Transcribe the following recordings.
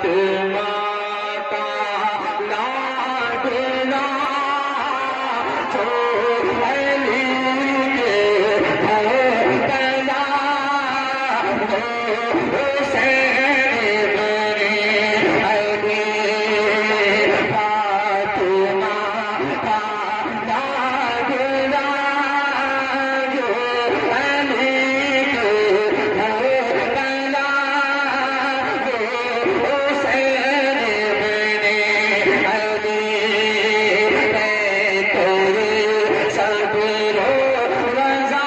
فاطمہ کا لاڈلا جو علی کے بھلا حسین بن علی فاطمہ کا لاڈلا جو علی کے بھلا حسین بن علی سب رضا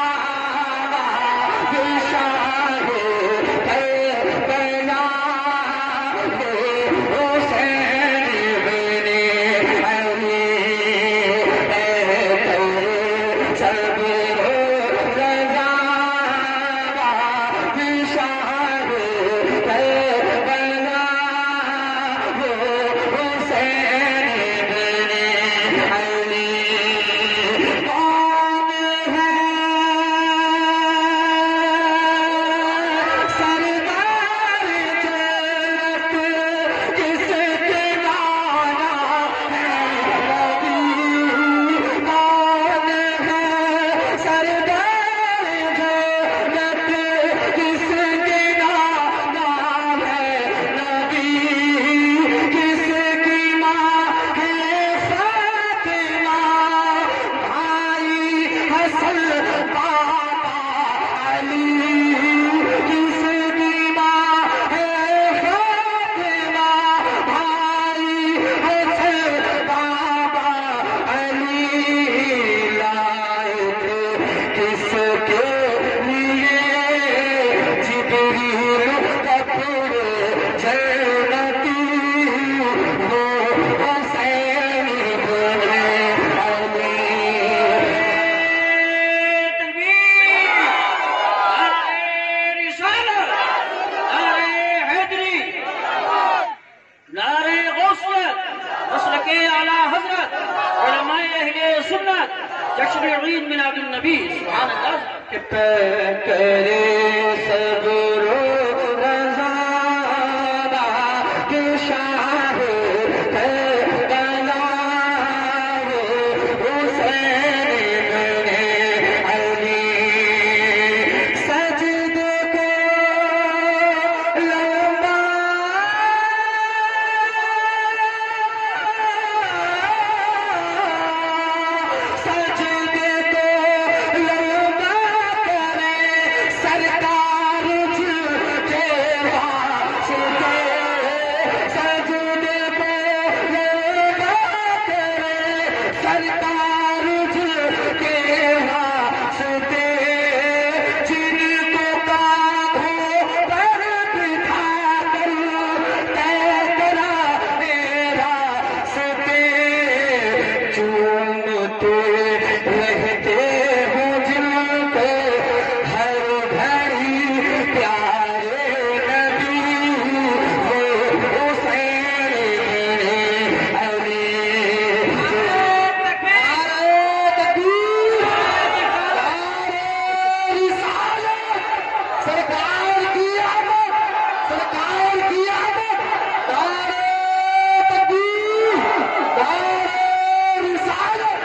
شاہ کربلا حسین بن علی سب رضا شاہ کربلا حسین بن علی کون ہے سردار جنت جس کے نانا ہے نبی کون ہے سردار جنت جس کے نانا ہے نبی جس کی ماں ہے فاطمہ بھائی حسن بابا علی جس کی ماں ہے فاطمہ بھائی حسن بابا علی لائے تھے کس کے لیے جبریل کپڑے جنتی وہ حسین بن علی نعرے غوثیت مسلک اعلی حضرت علماء اہل سنت جشن عید میلاد النبی سبحان اللہ کہ کرے صبر و رضا کہ شاہ کربلا حسین بن علی سجدے کو لمبا سجدے کو لمبا کرے سرکار جھکے واسطے سجدے کو لمبا کرے سرکار جھکے واسطے جن کو کاندھوں پر بٹھا کر طے کرا میرا راستے چومتے رہتے ہوں جن کو ہر گھڑی پیارے نبی وہ حسین بن علی سرکار کی آمد سرکار کی آمد نعرہ تکبیر نعرہ رسالت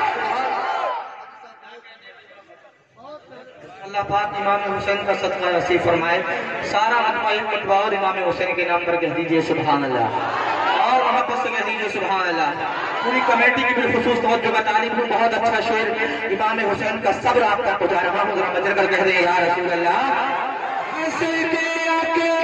اللہ پاک امام حسین کا صدقہ نصیب فرمائے سارا مجمع فتویٰ اور امام حسین کے نام پر کہہ دیجئے سبحان اللہ اور محبت سے کہہ دیجئے سبحان اللہ پوری کمیٹی کی بالخصوص توجہ کا طالب ہوں بہت اچھا شعر امام حسین کا صبر آپ تک پہنچا رہا ہوں ذرا مجر کر کہہ دیں یا رسول اللہ